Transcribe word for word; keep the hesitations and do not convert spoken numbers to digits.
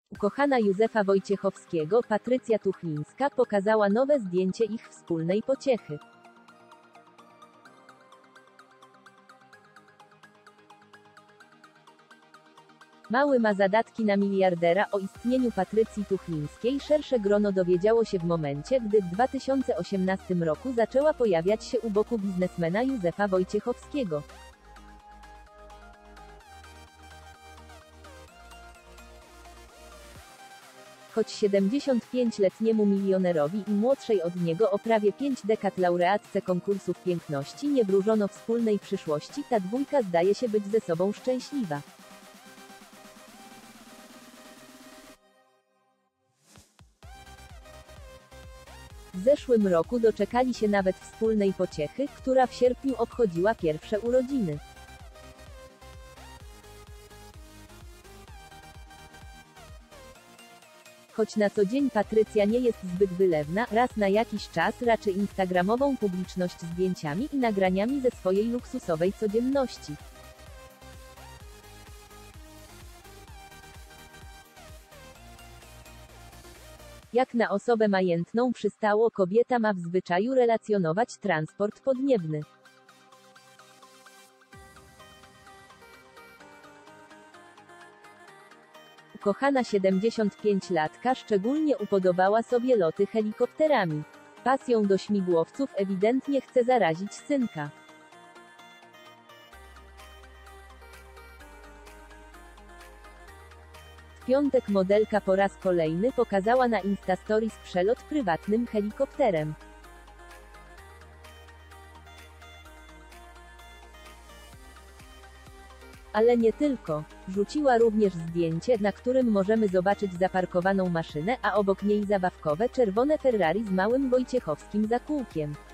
Ukochana Józefa Wojciechowskiego, Patrycja Tuchlińska, pokazała nowe zdjęcie ich wspólnej pociechy. Mały ma zadatki na miliardera. O istnieniu Patrycji Tuchlińskiej szersze grono dowiedziało się w momencie, gdy w dwa tysiące osiemnastym roku zaczęła pojawiać się u boku biznesmena Józefa Wojciechowskiego. Choć siedemdziesięciopięcioletniemu milionerowi i młodszej od niego o prawie pięć dekad laureatce konkursów piękności nie wróżono wspólnej przyszłości, ta dwójka zdaje się być ze sobą szczęśliwa. W zeszłym roku doczekali się nawet wspólnej pociechy, która w sierpniu obchodziła pierwsze urodziny. Choć na co dzień Patrycja nie jest zbyt wylewna, raz na jakiś czas raczy instagramową publiczność zdjęciami i nagraniami ze swojej luksusowej codzienności. Jak na osobę majętną przystało, kobieta ma w zwyczaju relacjonować transport podniebny. Ukochana siedemdziesięciopięciolatka szczególnie upodobała sobie loty helikopterami. Pasją do śmigłowców ewidentnie chce zarazić synka. W piątek modelka po raz kolejny pokazała na Instastories przelot prywatnym helikopterem. Ale nie tylko. Rzuciła również zdjęcie, na którym możemy zobaczyć zaparkowaną maszynę, a obok niej zabawkowe czerwone Ferrari z małym wojciechowskim zakółkiem.